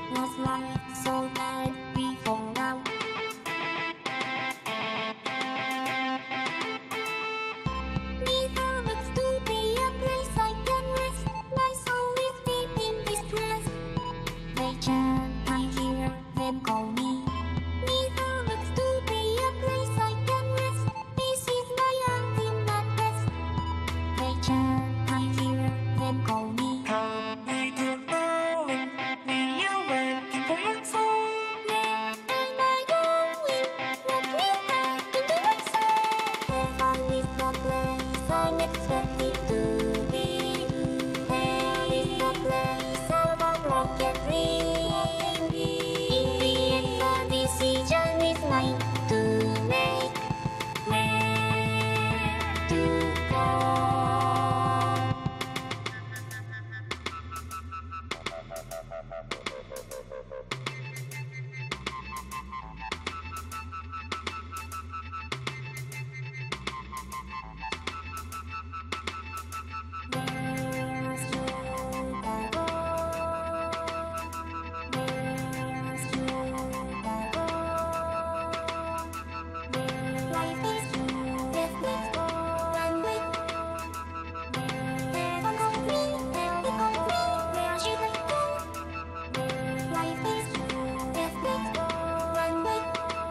Was life so bad before now? Neither looks to be a place I can rest. My soul is deep in distress. They chant, I hear them call me. Neither looks to be a place I can rest. This is my ultimate best. They chant, I hear them call me. Come with your darling, we are waiting for your soul. Where am I going? What will happen to my soul? Heaven is the place I'm expected to be. Hell is the place of a broken dream. In the end, the decision is mine to make. Where to go? Where should I go? Where should I go? Life is death is one way. Heaven called me, hell called me. Where should I go? Life is death is one way.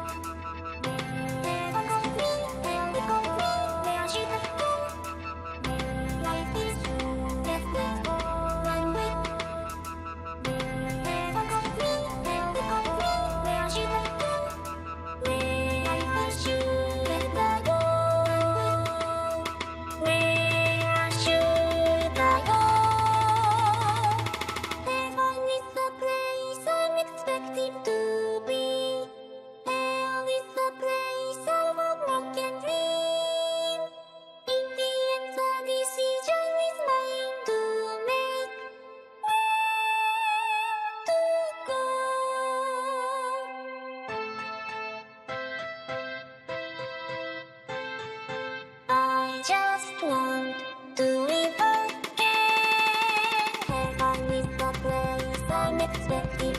Heaven called me, hell called me. Where should I go? Life is death is one way. Heaven called me, hell called me. Where should I go? Where should I go? Where should I go? Heaven is the place I'm expected to be. Hell is the place of a broken dream. In the end, the decision is mine to make. Where to go? I just want to live again. Heaven is the place I'm expected